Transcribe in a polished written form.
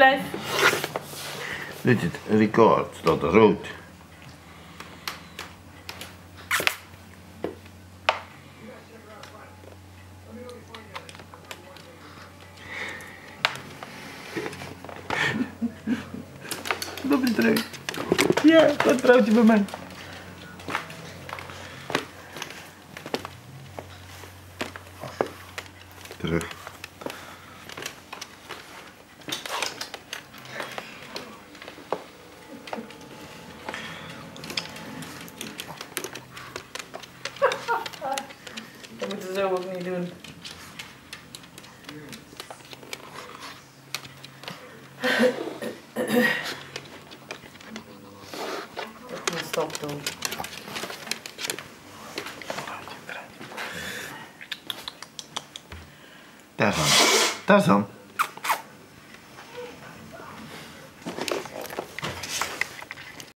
Blijf. Dit is het record, staat er rood. Dat is terug. Ja, dat vrouwtje bij mij. Terug. Dat moeten we zo ook niet doen. Ik moet stop doen. Tarzan. Tarzan.